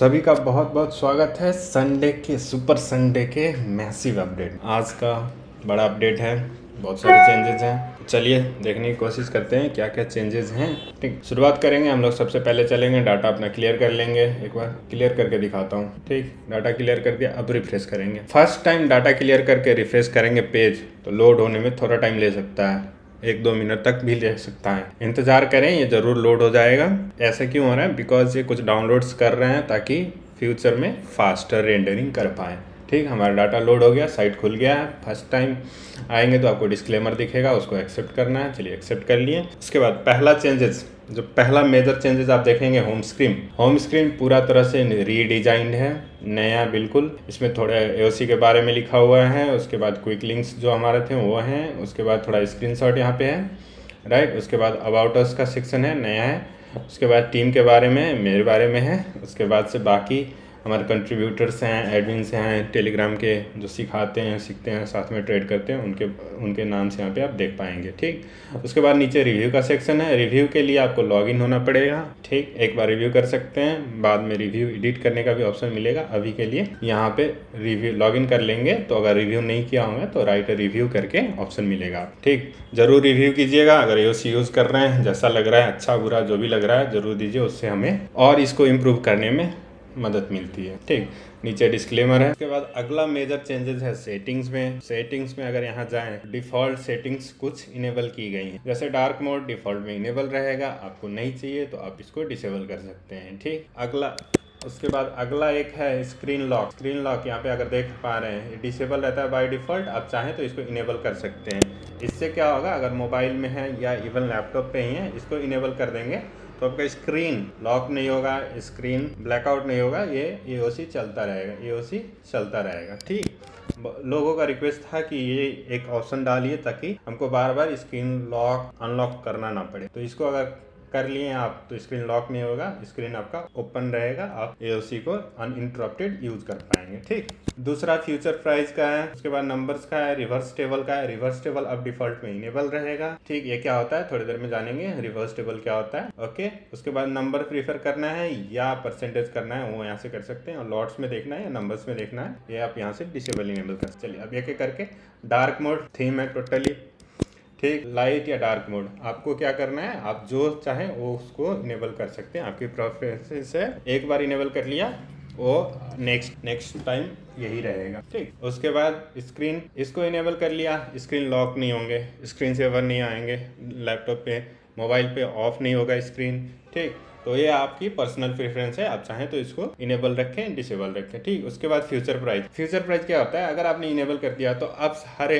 सभी का बहुत बहुत स्वागत है संडे के सुपर संडे के मैसिव अपडेट। आज का बड़ा अपडेट है, बहुत सारे चेंजेस हैं। चलिए देखने की कोशिश करते हैं क्या क्या चेंजेस हैं। ठीक, शुरुआत करेंगे हम लोग। सबसे पहले चलेंगे डाटा अपना क्लियर कर लेंगे। एक बार क्लियर करके दिखाता हूँ। ठीक, डाटा क्लियर कर दिया। अब रिफ्रेश करेंगे। फर्स्ट टाइम डाटा क्लियर करके रिफ्रेश करेंगे पेज तो लोड होने में थोड़ा टाइम ले सकता है, 1-2 मिनट तक भी ले सकता है। इंतजार करें, ये जरूर लोड हो जाएगा। ऐसा क्यों हो रहा है? बिकॉज ये कुछ डाउनलोड्स कर रहे हैं ताकि फ्यूचर में फास्टर रेंडरिंग कर पाएँ। ठीक, हमारा डाटा लोड हो गया, साइट खुल गया है। फर्स्ट टाइम आएंगे तो आपको डिस्क्लेमर दिखेगा, उसको एक्सेप्ट करना है। चलिए एक्सेप्ट कर लिए। उसके बाद पहला चेंजेस, जो पहला मेजर चेंजेस आप देखेंगे, होम स्क्रीन पूरा तरह से रीडिजाइंड है, नया बिल्कुल। इसमें थोड़ा एओसी के बारे में लिखा हुआ है। उसके बाद क्विक लिंक्स जो हमारे थे वो हैं। उसके बाद थोड़ा स्क्रीनशॉट यहाँ पे है, राइट। उसके बाद अबाउट अस का सेक्शन है, नया है। उसके बाद टीम के बारे में, मेरे बारे में है। उसके बाद से बाकी हमारे कंट्रीब्यूटर्स हैं, एडमिन्स हैं, टेलीग्राम के जो सिखाते हैं, सीखते हैं, साथ में ट्रेड करते हैं, उनके नाम से यहाँ पे आप देख पाएंगे। ठीक, उसके बाद नीचे रिव्यू का सेक्शन है। रिव्यू के लिए आपको लॉगिन होना पड़ेगा। ठीक, एक बार रिव्यू कर सकते हैं, बाद में रिव्यू एडिट करने का भी ऑप्शन मिलेगा। अभी के लिए यहाँ पे रिव्यू लॉगिन कर लेंगे तो अगर रिव्यू नहीं किया होगा तो राइट रिव्यू करके ऑप्शन मिलेगा। ठीक, जरूर रिव्यू कीजिएगा। अगर यूज़ कर रहे हैं, जैसा लग रहा है, अच्छा बुरा जो भी लग रहा है जरूर दीजिए, उससे हमें और इसको इम्प्रूव करने में मदद मिलती है। ठीक, नीचे डिस्क्लेमर है। उसके बाद अगला मेजर चेंजेस है सेटिंग्स में अगर यहाँ जाएं, डिफ़ॉल्ट सेटिंग्स कुछ इनेबल की गई हैं। जैसे डार्क मोड डिफ़ॉल्ट में इनेबल रहेगा, आपको नहीं चाहिए तो आप इसको डिसेबल कर सकते हैं। ठीक, उसके बाद अगला एक है स्क्रीन लॉक। यहाँ पे अगर देख पा रहे हैं डिसेबल रहता है बाय डिफ़ॉल्ट। आप चाहें तो इसको इनेबल कर सकते हैं। इससे क्या होगा, अगर मोबाइल में है या इवन लैपटॉप पे ही है, इसको इनेबल कर देंगे तो आपका स्क्रीन लॉक नहीं होगा, स्क्रीन ब्लैकआउट नहीं होगा, ये एओसी चलता रहेगा। ठीक, लोगों का रिक्वेस्ट था कि ये एक ऑप्शन डालिए ताकि हमको बार बार स्क्रीन लॉक अनलॉक करना ना पड़े। तो इसको अगर कर लिए आप तो स्क्रीन लॉक नहीं होगा, स्क्रीन आपका ओपन रहेगा, आप एओसी को अनइंटरप्टेड यूज कर पाएंगे। ठीक, दूसरा फ्यूचर प्राइस का है। उसके बाद नंबर्स का है, रिवर्स टेबल का है। रिवर्स टेबल अब डिफॉल्ट में इनेबल रहेगा। ठीक, ये क्या होता है थोड़ी देर में जानेंगे रिवर्स टेबल क्या होता है। ओके, उसके बाद नंबर प्रीफर करना है या परसेंटेज करना है, वो यहाँ से कर सकते हैं। और लॉट्स में देखना है या नंबर्स में देखना है, ये आप यहाँ से डिसेबल इनेबल कर सकते हैं। चलिए अब एक एक करके। डार्क मोड थीम है टोटली। ठीक, लाइट या डार्क मोड आपको क्या करना है, आप जो चाहें वो उसको इनेबल कर सकते हैं, आपकी प्रेफरेंस है। एक बार इनेबल कर लिया वो नेक्स्ट टाइम यही रहेगा। ठीक, उसके बाद स्क्रीन, इसको इनेबल कर लिया, स्क्रीन लॉक नहीं होंगे, स्क्रीन सेवर नहीं आएंगे लैपटॉप पे, मोबाइल पे ऑफ नहीं होगा स्क्रीन। ठीक, तो ये आपकी पर्सनल प्रेफरेंस है, आप चाहें तो इसको इनेबल रखें, डिसेबल रखें। ठीक, उसके बाद फ्यूचर प्राइस क्या होता है, अगर आपने इनेबल कर दिया तो अब हर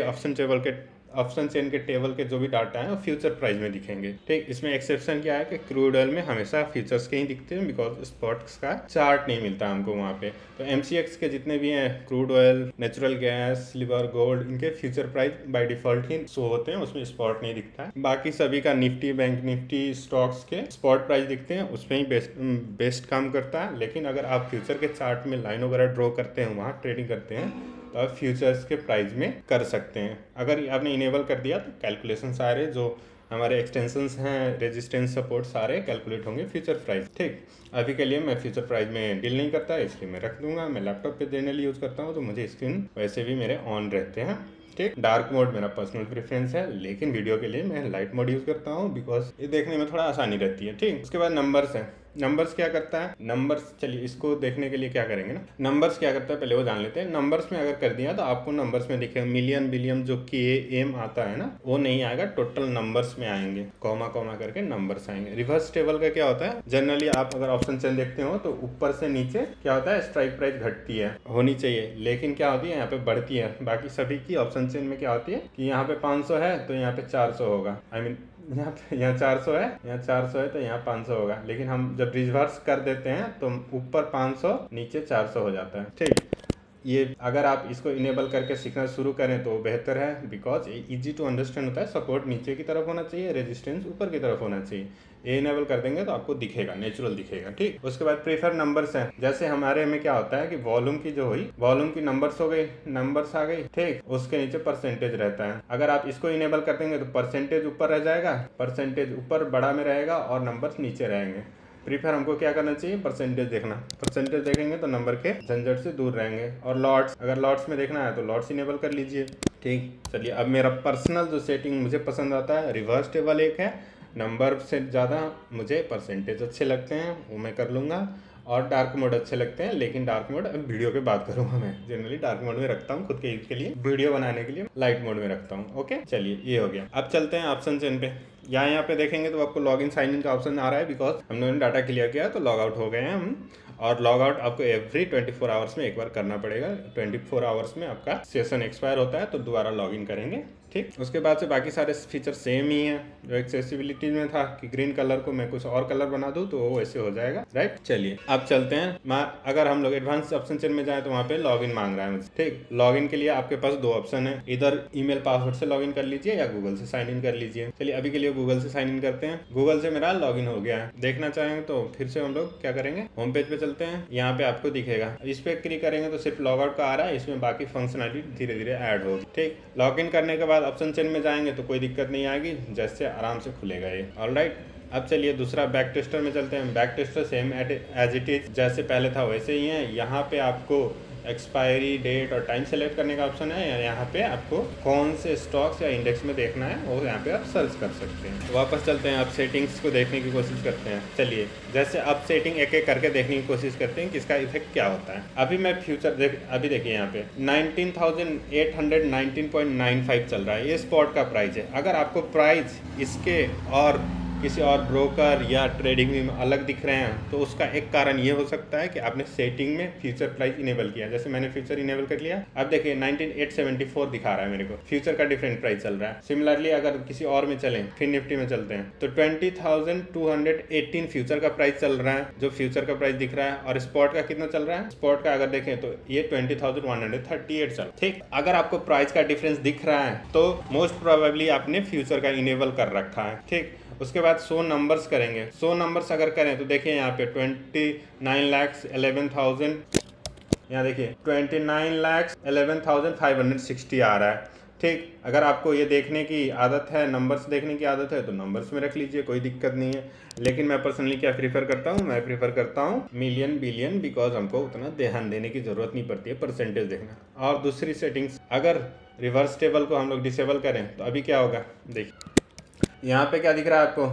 ऑप्शन चेन के टेबल के जो भी डाटा है वो फ्यूचर प्राइस में दिखेंगे। ठीक, इसमें एक्सेप्शन क्या है कि क्रूड ऑयल में हमेशा फ्यूचर्स के ही दिखते हैं, बिकॉज स्पॉट्स का चार्ट नहीं मिलता हमको वहाँ पे। तो एमसीएक्स के जितने भी हैं, crude oil, natural gas, silver, gold, इनके फ्यूचर प्राइस बाय डिफॉल्ट ही शो होते हैं, उसमें स्पॉट नहीं दिखता है। बाकी सभी का निफ्टी, बैंक निफ्टी, स्टॉक्स के स्पॉट प्राइस दिखते हैं, उसमें ही बेस्ट काम करता है। लेकिन अगर आप फ्यूचर के चार्ट में लाइन वगैरह ड्रॉ करते हैं, वहाँ ट्रेडिंग करते हैं, तो आप फ्यूचर्स के प्राइस में कर सकते हैं। अगर आपने इनेबल कर दिया तो कैलकुलेशन सारे जो हमारे एक्सटेंशंस हैं, रेजिस्टेंस, सपोर्ट, सारे कैलकुलेट होंगे फ्यूचर प्राइस। ठीक, अभी के लिए मैं फ्यूचर प्राइस में डील नहीं करता, इसलिए मैं रख दूंगा। मैं लैपटॉप पे देने लिए यूज़ करता हूँ तो मुझे स्क्रीन वैसे भी मेरे ऑन रहते हैं। ठीक, डार्क मोड मेरा पर्सनल प्रेफरेंस है, लेकिन वीडियो के लिए मैं लाइट मोड यूज़ करता हूँ बिकॉज ये देखने में थोड़ा आसानी रहती है। ठीक, उसके बाद नंबर्स है। नंबर्स क्या करता है, चलिए इसको देखने के लिए क्या करेंगे ना, नंबर्स क्या करता है पहले वो जान लेते हैं। नंबर्स में अगर कर दिया तो आपको नंबर्स में दिखेगा मिलियन, बिलियन, जो कि एम आता है ना, वो नहीं आएगा, टोटल नंबर्स में आएंगे, कॉमा करके नंबर्स आएंगे। रिवर्स टेबल का क्या होता है, जनरली आप अगर ऑप्शन चेन देखते हो तो ऊपर से नीचे क्या होता है, स्ट्राइक प्राइस घटती है, होनी चाहिए, लेकिन क्या होती है यहाँ पे बढ़ती है। बाकी सभी की ऑप्शन चेन में क्या होती है कि यहाँ पे 500 है तो यहाँ पे 400 होगा, यहाँ 400 है, यहाँ 400 है तो यहाँ 500 होगा। लेकिन हम जब रिवर्स कर देते हैं तो ऊपर 500 नीचे 400 हो जाता है। ठीक, ये अगर आप इसको इनेबल करके सीखना शुरू करें तो बेहतर है, बिकॉज इजी टू अंडरस्टैंड होता है। सपोर्ट नीचे की तरफ होना चाहिए, रेजिस्टेंस ऊपर की तरफ होना चाहिए। ये इनेबल कर देंगे तो आपको दिखेगा, नेचुरल दिखेगा। ठीक, उसके बाद प्रीफर नंबर्स हैं। जैसे हमारे में क्या होता है कि वॉल्यूम की जो हुई, वॉल्यूम की नंबर्स हो गई, नंबर्स आ गई। ठीक, उसके नीचे परसेंटेज रहता है। अगर आप इसको इनेबल कर देंगे तो परसेंटेज ऊपर रह जाएगा, परसेंटेज ऊपर बड़ा में रहेगा और नंबर्स नीचे रहेंगे। प्रीफर हमको क्या करना चाहिए, परसेंटेज देखना। परसेंटेज देखेंगे तो नंबर के झंझट से दूर रहेंगे। और लॉट्स, अगर लॉट्स में देखना है तो लॉट्स इनेबल कर लीजिए। ठीक, चलिए अब मेरा पर्सनल जो सेटिंग मुझे पसंद आता है, रिवर्स टेबल एक है, नंबर से ज़्यादा मुझे परसेंटेज अच्छे लगते हैं, वो मैं कर लूँगा। और डार्क मोड अच्छे लगते हैं, लेकिन डार्क मोड अब वीडियो के बाद करूँगा। मैं जनरली डार्क मोड में रखता हूँ खुद के यूज के लिए, वीडियो बनाने के लिए लाइट मोड में रखता हूँ। ओके, चलिए ये हो गया। अब चलते हैं ऑप्शन चेन पे। यहाँ पे देखेंगे तो आपको लॉगिन साइन इन का ऑप्शन आ रहा है, बिकॉज हम लोगों ने डाटा क्लियर किया तो लॉग आउट हो गए हैं हम। और लॉग आउट आपको एवरी 24 आवर्स में एक बार करना पड़ेगा। 24 आवर्स में आपका सेशन एक्सपायर होता है तो दोबारा लॉगिन करेंगे। ठीक, उसके बाद से बाकी सारे फीचर सेम ही हैं। जो एक्सेसिबिलिटी में था कि ग्रीन कलर को मैं कुछ और कलर बना दूं तो वो वैसे हो जाएगा, राइट। चलिए अब चलते हैं। अगर हम लोग एडवांस ऑप्शन चेन में जाए तो वहाँ पे लॉगिन मांग रहा है मुझे। ठीक, लॉगिन के लिए आपके पास दो ऑप्शन है, इधर ईमेल पासवर्ड से लॉगिन कर लीजिए या गूगल से साइन इन कर लीजिए। चलिए अभी के लिए गूगल से साइन इन करते हैं। गूगल से मेरा लॉगिन हो गया है। देखना चाहेंगे तो फिर से हम लोग क्या करेंगे, होम पेज पे चलते हैं। यहाँ पे आपको दिखेगा, इस पे क्लिक करेंगे तो सिर्फ लॉग आउट का आ रहा है, इसमें बाकी फंक्शनलिटी धीरे धीरे ऐड होगी। ठीक, लॉगिन करने के बाद ऑप्शन चेन में जाएंगे तो कोई दिक्कत नहीं आएगी, जैसे आराम से खुलेगा ये। ऑलराइट, अब चलिए दूसरा बैक टेस्टर में चलते हैं। Back tester same as it is, जैसे पहले था वैसे ही है। यहाँ पे आपको एक्सपायरी डेट और टाइम सेलेक्ट करने का ऑप्शन है। यहाँ पे आपको कौन से स्टॉक्स या इंडेक्स में देखना है वो यहाँ पे आप सर्च कर सकते हैं। वापस चलते हैं, अब सेटिंग्स को देखने की कोशिश करते हैं। चलिए जैसे अब सेटिंग एक एक करके देखने की कोशिश करते हैं कि इसका इफेक्ट क्या होता है। अभी मैं फ्यूचर अभी देखिए यहाँ पे 19,819.95 चल रहा है, ये स्पॉट का प्राइस है। अगर आपको प्राइस इसके और किसी और ब्रोकर या ट्रेडिंग में अलग दिख रहे हैं तो उसका एक कारण ये हो सकता है कि आपने सेटिंग में फ्यूचर प्राइस इनेबल किया। जैसे मैंने फ्यूचर इनेबल कर लिया, अब देखिए 19,874 दिखा रहा है मेरे को, फ्यूचर का डिफरेंट प्राइस चल रहा है। सिमिलरली अगर किसी और में चलें, फिर निफ्टी में चलते हैं तो 20,218 फ्यूचर का प्राइस चल रहा है, जो फ्यूचर का प्राइस दिख रहा है। और स्पॉट का कितना चल रहा है, स्पॉट का अगर देखें तो ये 20,138 चल। ठीक, अगर आपको प्राइस का डिफरेंस दिख रहा है तो मोस्ट प्रोबेबली आपने फ्यूचर का इनेबल कर रखा है। ठीक, उसके बाद शो नंबर्स करेंगे। शो नंबर्स अगर करें तो देखिए यहाँ पे 29,11,000, यहाँ देखिए 29,11,560 आ रहा है। ठीक, अगर आपको ये देखने की आदत है, नंबर्स देखने की आदत है तो नंबर्स में रख लीजिए, कोई दिक्कत नहीं है। लेकिन मैं पर्सनली क्या प्रीफर करता हूँ, मैं प्रीफर करता हूँ मिलियन बिलियन, बिकॉज हमको उतना ध्यान देने की जरूरत नहीं पड़ती है परसेंटेज देखना। और दूसरी सेटिंग्स, अगर रिवर्स टेबल को हम लोग डिसेबल करें तो अभी क्या होगा, देखिए यहाँ पे क्या दिख रहा है आपको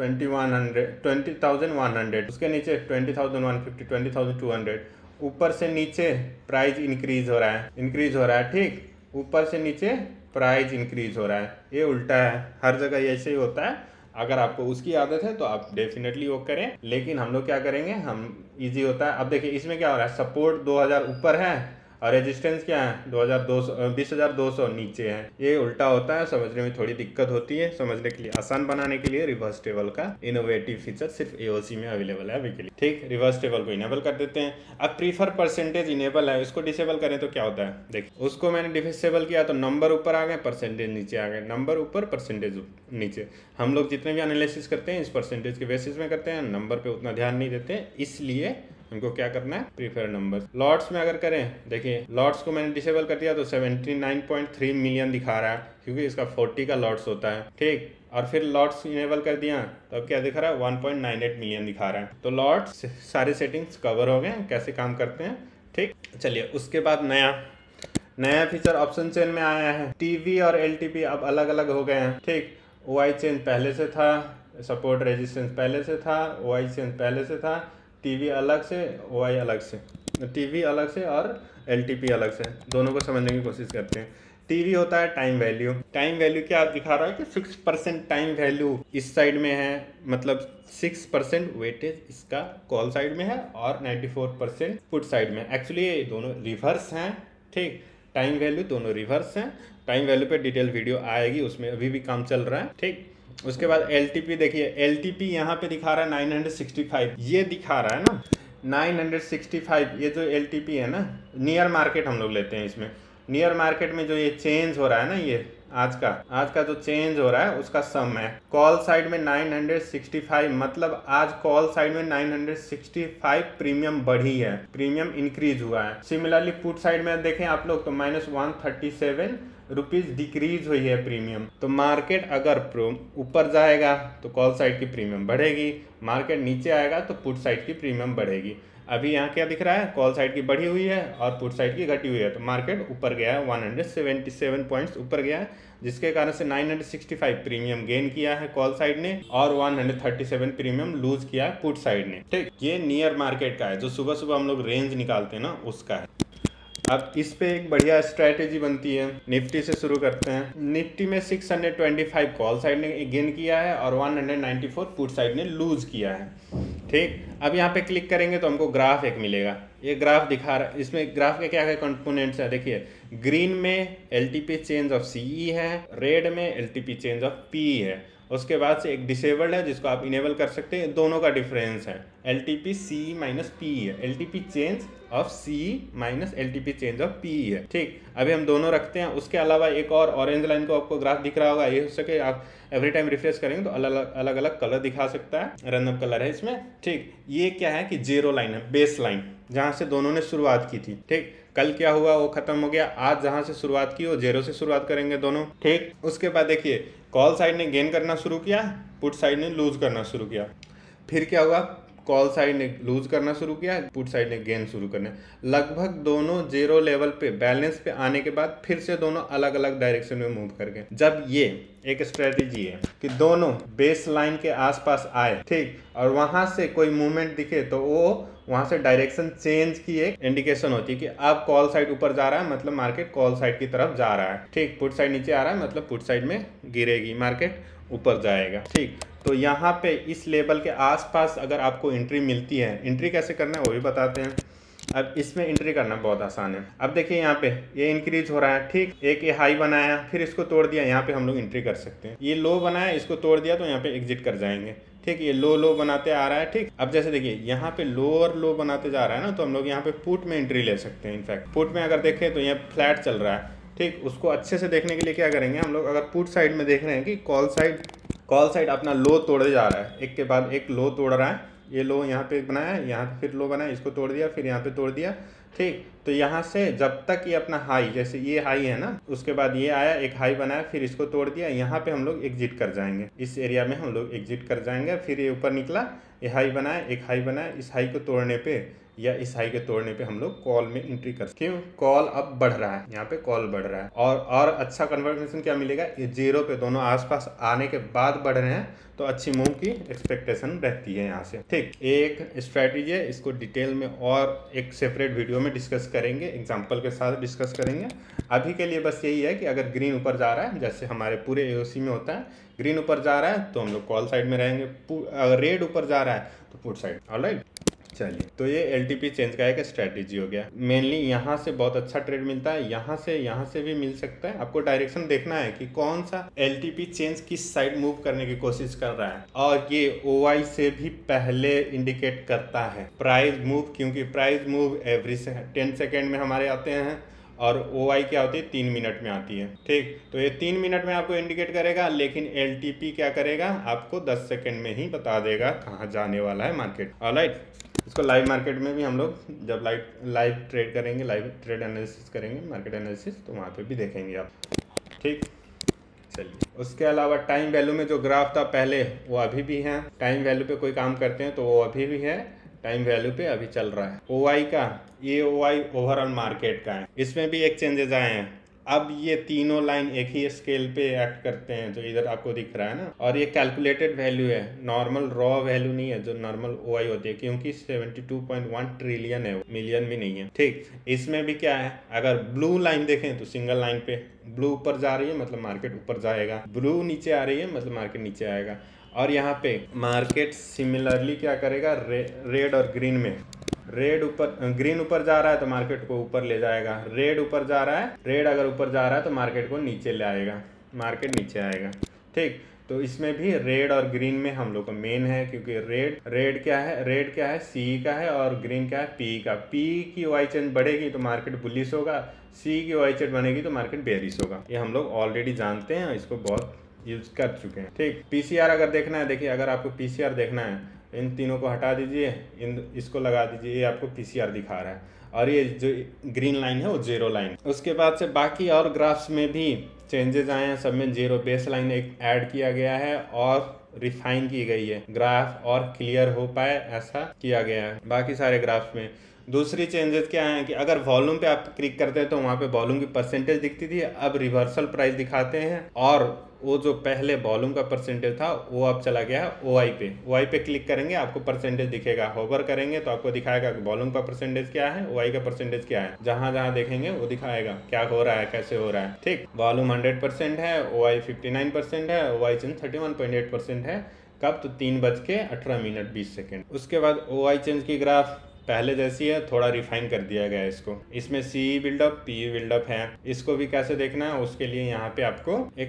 20,100, उसके नीचे 20,150, 20,200, ऊपर से नीचे प्राइस इंक्रीज हो रहा है। ठीक, ऊपर से नीचे प्राइस इंक्रीज हो रहा है, ये उल्टा है, हर जगह ऐसे ही होता है। अगर आपको उसकी आदत है तो आप डेफिनेटली वो करें, लेकिन हम लोग क्या करेंगे, हम इजी होता है। अब देखिए इसमें क्या हो रहा है, सपोर्ट 2000 ऊपर है और रेजिस्टेंस क्या है 20,200 नीचे है। ये उल्टा होता है, समझने में थोड़ी दिक्कत होती है। समझने के लिए, आसान बनाने के लिए रिवर्स टेबल का इनोवेटिव फीचर सिर्फ एओसी में अवेलेबल है अभी के लिए। ठीक, रिवर्स टेबल को इनेबल कर देते हैं। अब प्रीफर परसेंटेज इनेबल है, इसको डिसेबल करें तो क्या होता है, देखिए उसको मैंने डिसेबल किया तो नंबर ऊपर आ गए, परसेंटेज नीचे आ गए, नंबर ऊपर परसेंटेज नीचे। हम लोग जितने भी एनालिसिस करते हैं इस परसेंटेज के बेसिस में करते हैं, नंबर पे उतना ध्यान नहीं देते, इसलिए हमको क्या करना है, प्रीफर नंबर। लॉट्स में अगर करें, देखिए लॉट्स को मैंने डिसेबल कर दिया तो 79.3 मिलियन दिखा रहा है, क्योंकि इसका 40 का लॉट्स होता है। ठीक, और फिर लॉट्स इनेबल कर दिया तो अब क्या दिखा रहा है, 1.98 मिलियन दिखा रहा है। तो लॉट्स सारे सेटिंग्स कवर हो गए, कैसे काम करते हैं। ठीक, चलिए उसके बाद नया फीचर ऑप्शन चेन में आया है। टीवी और एलटीपी अब अलग अलग हो गए हैं। ठीक, ओआई चेंज पहले से था, सपोर्ट रेजिस्टेंस पहले से था, ओआई चेंज पहले से था, टीवी अलग से, ओआई अलग से, टीवी अलग से और एलटीपी अलग से। दोनों को समझने की कोशिश करते हैं। टीवी होता है टाइम वैल्यू। टाइम वैल्यू क्या दिखा रहा है कि 6% टाइम वैल्यू इस साइड में है, मतलब 6% वेटेज इसका कॉल साइड में है और 94% पुट साइड में। एक्चुअली ये दोनों रिवर्स हैं। ठीक, टाइम वैल्यू दोनों रिवर्स हैं। टाइम वैल्यू पे डिटेल वीडियो आएगी, उसमें अभी भी काम चल रहा है। ठीक, उसके बाद एलटीपी देखिए, एलटीपी यहाँ पे दिखा रहा है 965, ये दिखा रहा है ना 965। ये जो एलटीपी है ना, नियर मार्केट हम लोग लेते हैं इसमें। नियर मार्केट में जो ये चेंज हो रहा है ना, आज का जो चेंज हो रहा है उसका सम है। कॉल साइड में 965, मतलब आज कॉल साइड में 965 प्रीमियम बढ़ी है, प्रीमियम इंक्रीज हुआ है। सिमिलरली पुट साइड में देखें आप लोग तो -137 रुपीज डिक्रीज हुई है प्रीमियम। तो मार्केट अगर ऊपर जाएगा तो कॉल साइड की प्रीमियम बढ़ेगी, मार्केट नीचे आएगा तो पुट साइड की प्रीमियम बढ़ेगी। अभी यहाँ क्या दिख रहा है, कॉल साइड की बढ़ी हुई है और पुट साइड की घटी हुई है, तो मार्केट ऊपर गया है, 177 पॉइंट्स ऊपर गया है, जिसके कारण से 965 प्रीमियम गेन किया है कॉल साइड ने और 137 प्रीमियम लूज किया है पुट साइड ने। ठीक, ये नियर मार्केट का है, जो सुबह सुबह हम लोग रेंज निकालते हैं ना उसका है। अब इस पे एक बढ़िया स्ट्रैटेजी बनती है। निफ्टी से शुरू करते हैं। निफ्टी में 625 कॉल साइड ने गेन किया है और 194 पुट साइड ने लूज किया है। ठीक, अब यहाँ पे क्लिक करेंगे तो हमको ग्राफ एक मिलेगा। ये ग्राफ दिखा रहा है, इसमें ग्राफ के क्या क्या कंपोनेंट्स है देखिए। ग्रीन में एलटीपी चेंज ऑफ सीई है, रेड में एलटीपी चेंज ऑफ पीई है, उसके बाद से एक डिसेबल्ड है जिसको आप इनेबल कर सकते हैं। दोनों का डिफरेंस है एलटीपी सी माइनस पी है, LTP change of C minus LTP change of P है। ठीक, अभी हम दोनों रखते हैं। उसके अलावा एक और ऑरेंज लाइन को आपको ग्राफ दिख रहा होगा, ये हो सके आप एवरी टाइम रिफ्रेश करेंगे तो अलग अलग कलर दिखा सकता है, रैंडम कलर है इसमें। ठीक, ये क्या है कि जीरो लाइन है, बेस लाइन, जहाँ से दोनों ने शुरुआत की थी। ठीक, कल क्या हुआ वो खत्म हो गया, आज जहां से शुरुआत की वो जीरो से शुरुआत करेंगे दोनों। ठीक, उसके बाद देखिए कॉल साइड ने गेन करना शुरू किया, पुट साइड ने लूज करना शुरू किया। फिर क्या हुआ, कॉल साइड ने लूज करना शुरू किया, पुट साइड ने गेन शुरू करना। लगभग दोनों जीरो लेवल पे बैलेंस पे आने के बाद फिर से दोनों अलग अलग डायरेक्शन में मूव करके, जब ये एक स्ट्रेटेजी है कि दोनों बेस लाइन के आसपास आए, ठीक, और वहां से कोई मूवमेंट दिखे तो वो वहां से डायरेक्शन चेंज की एक इंडिकेशन होती है कि अब कॉल साइड ऊपर जा रहा है, मतलब मार्केट कॉल साइड की तरफ जा रहा है। ठीक, पुट साइड नीचे आ रहा है, मतलब पुट साइड में गिरेगी, मार्केट ऊपर जाएगा। ठीक, तो यहाँ पे इस लेवल के आसपास अगर आपको एंट्री मिलती है, एंट्री कैसे करना है वो भी बताते हैं। अब इसमें एंट्री करना बहुत आसान है। अब देखिए यहाँ पे ये इंक्रीज हो रहा है, ठीक, एक ये हाई बनाया फिर इसको तोड़ दिया, यहाँ पे हम लोग एंट्री कर सकते हैं। ये लो बनाया, इसको तोड़ दिया तो यहाँ पे एग्जिट कर जाएंगे। ठीक, ये लो बनाते आ रहा है। ठीक, अब जैसे देखिए यहाँ पे लो और लो बनाते जा रहा है ना, तो हम लोग यहाँ पे पुट में एंट्री ले सकते हैं। इनफैक्ट पुट में अगर देखें तो यहाँ फ्लैट चल रहा है। ठीक, उसको अच्छे से देखने के लिए क्या करेंगे हम लोग, अगर पुट साइड में देख रहे हैं कि कॉल साइड अपना लो तोड़े जा रहा है, एक के बाद एक लो तोड़ रहा है। ये लो यहाँ पे बनाया, यहाँ पे फिर लो बनाया, इसको तोड़ दिया, फिर यहाँ पे तोड़ दिया। ठीक, तो यहाँ से जब तक ये अपना हाई, जैसे ये हाई है ना, उसके बाद ये आया एक हाई बनाया, फिर इसको तोड़ दिया, यहाँ पे हम लोग एग्जिट कर जाएंगे। इस एरिया में हम लोग एग्जिट कर जाएंगे। फिर ये ऊपर निकला, ये हाई बनाया, एक हाई बनाया, इस हाई को तोड़ने पे या इस हाई के तोड़ने पे हम लोग कॉल में एंट्री कर सकते हैं। क्यों, कॉल अब बढ़ रहा है, यहाँ पे कॉल बढ़ रहा है। और अच्छा कन्फर्मेशन क्या मिलेगा, ये जीरो पे दोनों आसपास आने के बाद बढ़ रहे हैं, तो अच्छी मूव की एक्सपेक्टेशन रहती है यहाँ से। ठीक, एक स्ट्रैटेजी है, इसको डिटेल में और एक सेपरेट वीडियो में डिस्कस करेंगे, एग्जांपल के साथ डिस्कस करेंगे। अभी के लिए बस यही है कि अगर ग्रीन ऊपर जा रहा है, जैसे हमारे पूरे एओसी में होता है, ग्रीन ऊपर जा रहा है तो हम लोग कॉल साइड में रहेंगे, अगर रेड ऊपर जा रहा है तो पुट साइड। ऑलराइट, चलिए, तो ये एलटीपी चेंज का एक स्ट्रैटेजी हो गया। मेनली यहाँ से बहुत अच्छा ट्रेड मिलता है, यहाँ से भी मिल सकता है। आपको डायरेक्शन देखना है कि कौन सा एलटीपी चेंज किस साइड मूव करने की कोशिश कर रहा है, और ये ओवाई से भी पहले इंडिकेट करता है प्राइस मूव, क्योंकि प्राइस मूव एवरी 10 सेकेंड में हमारे आते हैं और ओवाई क्या होती है 3 मिनट में आती है। ठीक, तो ये 3 मिनट में आपको इंडिकेट करेगा, लेकिन एलटीपी क्या करेगा, आपको 10 सेकेंड में ही बता देगा कहाँ जाने वाला है मार्केट। ऑलराइट, इसको लाइव मार्केट में भी हम लोग जब लाइव ट्रेड करेंगे, लाइव ट्रेड एनालिसिस करेंगे, मार्केट एनालिसिस, तो वहाँ पे भी देखेंगे आप। ठीक, चलिए, उसके अलावा टाइम वैल्यू में जो ग्राफ था पहले वो अभी भी है। टाइम वैल्यू पे कोई काम करते हैं तो वो अभी भी है, टाइम वैल्यू पे अभी चल रहा है। ओवाई का, ये ओवाई ओवरऑल मार्केट का है, इसमें भी एक चेंजेस आए हैं। अब ये तीनों लाइन एक ही स्केल पे एक्ट करते हैं, जो इधर आपको दिख रहा है ना, और ये कैलकुलेटेड वैल्यू है, नॉर्मल रॉ वैल्यू नहीं है जो नॉर्मल ओआई होती है, क्योंकि 72.1 ट्रिलियन है, मिलियन भी नहीं है। ठीक, इसमें भी क्या है, अगर ब्लू लाइन देखें तो सिंगल लाइन पे ब्लू ऊपर जा रही है मतलब मार्केट ऊपर जाएगा, ब्लू नीचे आ रही है मतलब मार्केट नीचे आएगा। और यहाँ पे मार्केट सिमिलरली क्या करेगा, रेड और ग्रीन में, रेड ऊपर, ग्रीन ऊपर जा रहा है तो मार्केट को ऊपर ले जाएगा, रेड ऊपर जा रहा है, रेड अगर ऊपर जा रहा है तो मार्केट को नीचे ले आएगा, मार्केट नीचे आएगा। ठीक, तो इसमें भी रेड और ग्रीन में हम लोग को मेन है, क्योंकि रेड क्या है सी का है, और ग्रीन क्या है पी का। पी की वाई चेंज बढ़ेगी तो मार्केट बुलिश होगा, सी की वाई चेंज बनेगी तो मार्केट बेरिश होगा। ये हम लोग ऑलरेडी जानते हैं, इसको बहुत यूज कर चुके हैं। ठीक, पीसीआर अगर देखना है, देखिए अगर आपको पीसीआर देखना है, इन तीनों को हटा दीजिए, इसको लगा दीजिए, ये आपको पीसीआर दिखा रहा है, और ये जो ग्रीन लाइन है वो जीरो लाइन। उसके बाद से बाकी और ग्राफ्स में भी चेंजेस आए हैं, सब में जीरो बेस लाइन एक ऐड किया गया है और रिफाइन की गई है, ग्राफ और क्लियर हो पाए ऐसा किया गया है बाकी सारे ग्राफ्स में। दूसरी चेंजेस क्या है कि अगर वॉल्यूम पे आप क्लिक करते हैं तो वहाँ पे वॉल्यूम की परसेंटेज दिखती थी, अब रिवर्सल प्राइस दिखाते हैं, और वो जो पहले वॉल्यूम का परसेंटेज था वो अब चला गया है ओआई पे। ओआई पे क्लिक करेंगे आपको परसेंटेज दिखेगा, होवर करेंगे तो आपको दिखाएगा कि वॉल्यूम का परसेंटेज क्या है, ओआई का परसेंटेज क्या है, जहां जहां देखेंगे वो दिखाएगा क्या हो रहा है, कैसे हो रहा है। ठीक, वॉल्यूम 100% है, ओआई 59% है, ओआई चेंज 31.8% है। कब? तो 3:18:20। उसके बाद ओआई चेंज की ग्राफ पहले जैसी है, थोड़ा रिफाइन कर दिया गया है इसको। इसमें सी बिल्डअप, पी बिल्डअप है, इसको भी कैसे देखना है उसके लिए यहाँ पे आपको एक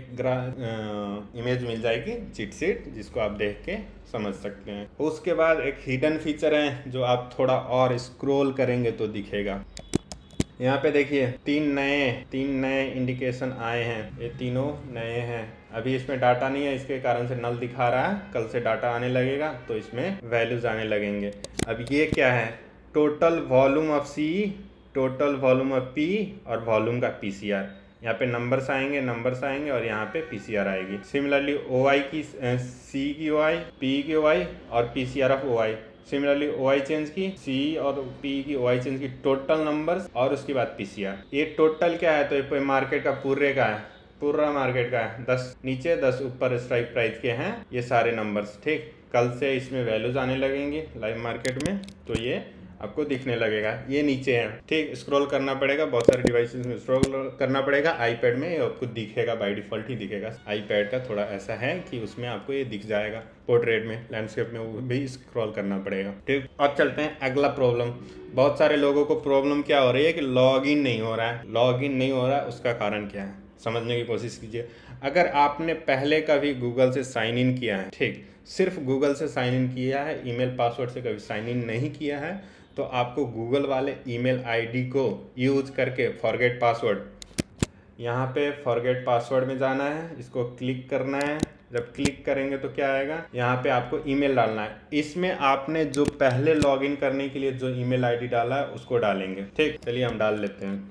इमेज मिल जाएगी चीट शीट, जिसको आप देख के समझ सकते हैं। उसके बाद एक हिडन फीचर है जो आप थोड़ा और स्क्रॉल करेंगे तो दिखेगा। यहाँ पे देखिए तीन नए इंडिकेशन आए हैं, ये तीनों नए हैं। अभी इसमें डाटा नहीं है, इसके कारण से नल दिखा रहा है, कल से डाटा आने लगेगा तो इसमें वैल्यूज आने लगेंगे। अब ये क्या है? Total volume of C, total volume of P और वॉल्यूम का पीसीआर। यहाँ पे नंबर्स आएंगे और यहाँ पे पीसीआर आएगी। सिमिलरली ओआई की सी की ओआई, पी की ओआई और PCR of OI. Similarly OI change की, सी और पी की ओआई चेंज की टोटल नंबर्स और उसके बाद पीसीआर। ये टोटल क्या है? तो ये मार्केट का पूरे का है, पूरा मार्केट का है। 10 नीचे 10 ऊपर स्ट्राइक प्राइस के हैं ये सारे नंबर्स। ठीक, कल से इसमें वैल्यूज आने लगेंगी लाइव मार्केट में, तो ये आपको दिखने लगेगा। ये नीचे है, ठीक, स्क्रॉल करना पड़ेगा, बहुत सारे डिवाइसेस में स्क्रॉल करना पड़ेगा। आईपैड में ये आपको दिखेगा, बाय डिफॉल्ट ही दिखेगा। आईपैड का थोड़ा ऐसा है कि उसमें आपको ये दिख जाएगा, पोर्ट्रेट में, लैंडस्केप में वो भी स्क्रॉल करना पड़ेगा। ठीक, अब चलते हैं अगला प्रॉब्लम। बहुत सारे लोगों को प्रॉब्लम क्या हो रही है कि लॉग इन नहीं हो रहा है। लॉग इन नहीं हो रहा है, उसका कारण क्या है समझने की कोशिश कीजिए। अगर आपने पहले कभी गूगल से साइन इन किया है, ठीक, सिर्फ गूगल से साइन इन किया है, ईमेल पासवर्ड से कभी साइन इन नहीं किया है, तो आपको गूगल वाले ईमेल आईडी को यूज करके फॉरगेट पासवर्ड, यहाँ पे फॉरगेट पासवर्ड में जाना है, इसको क्लिक करना है। जब क्लिक करेंगे तो क्या आएगा? यहाँ पे आपको ईमेल डालना है। इसमें आपने जो पहले लॉगिन करने के लिए जो ईमेल आईडी डाला है उसको डालेंगे। ठीक, चलिए हम डाल लेते हैं।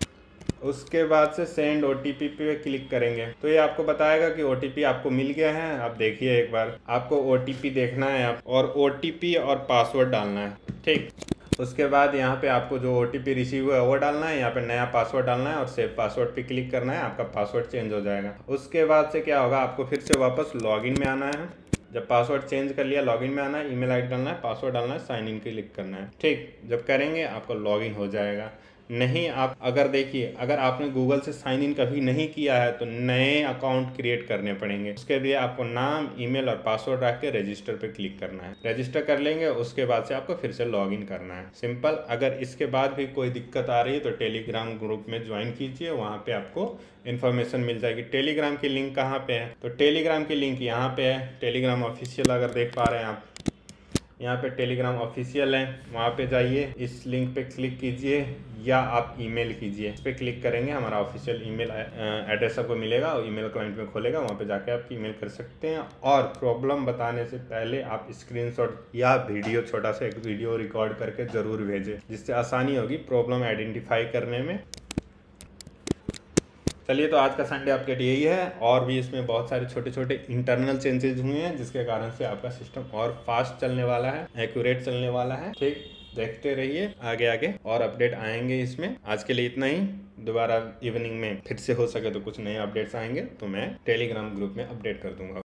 उसके बाद से सेंड ओटीपी पे क्लिक करेंगे तो ये आपको बताएगा कि ओटीपी आपको मिल गया है। आप देखिए एक बार, आपको ओटीपी देखना है आप, और ओटीपी और पासवर्ड डालना है। ठीक, उसके बाद यहाँ पे आपको जो ओटीपी रिसीव हुआ है वो डालना है, यहाँ पे नया पासवर्ड डालना है और सेव पासवर्ड पे क्लिक करना है, आपका पासवर्ड चेंज हो जाएगा। उसके बाद से क्या होगा? आपको फिर से वापस लॉगिन में आना है। जब पासवर्ड चेंज कर लिया, लॉगिन में आना है, ईमेल आईडी डालना है, पासवर्ड डालना है, साइन इन क्लिक करना है। ठीक, जब करेंगे आपको लॉगिन हो जाएगा। नहीं, आप अगर देखिए, अगर आपने गूगल से साइन इन कभी नहीं किया है तो नए अकाउंट क्रिएट करने पड़ेंगे। उसके लिए आपको नाम, ईमेल और पासवर्ड रख के रजिस्टर पे क्लिक करना है। रजिस्टर कर लेंगे, उसके बाद से आपको फिर से लॉगिन करना है, सिंपल। अगर इसके बाद भी कोई दिक्कत आ रही है तो टेलीग्राम ग्रुप में ज्वाइन कीजिए, वहाँ पे आपको इन्फॉर्मेशन मिल जाएगी। टेलीग्राम की लिंक कहाँ पे है? तो टेलीग्राम की लिंक यहाँ पे है, टेलीग्राम ऑफिशियल। अगर देख पा रहे हैं आप, यहाँ पे टेलीग्राम ऑफिशियल है, वहाँ पे जाइए, इस लिंक पे क्लिक कीजिए या आप ईमेल कीजिए। इस पे क्लिक करेंगे, हमारा ऑफिशियल ईमेल एड्रेस आपको मिलेगा और ईमेल क्लाइंट में खोलेगा, वहाँ पे जाके आप ईमेल कर सकते हैं। और प्रॉब्लम बताने से पहले आप स्क्रीनशॉट या वीडियो, छोटा सा एक वीडियो रिकॉर्ड करके ज़रूर भेजें, जिससे आसानी होगी प्रॉब्लम आइडेंटिफाई करने में। चलिए, तो आज का संडे अपडेट यही है, और भी इसमें बहुत सारे छोटे छोटे इंटरनल चेंजेस हुए हैं जिसके कारण से आपका सिस्टम और फास्ट चलने वाला है, एक्यूरेट चलने वाला है। ठीक, देखते रहिए, आगे आगे और अपडेट आएंगे इसमें। आज के लिए इतना ही। दोबारा इवनिंग में फिर से हो सके तो कुछ नए अपडेट्स आएंगे तो मैं टेलीग्राम ग्रुप में अपडेट कर दूंगा।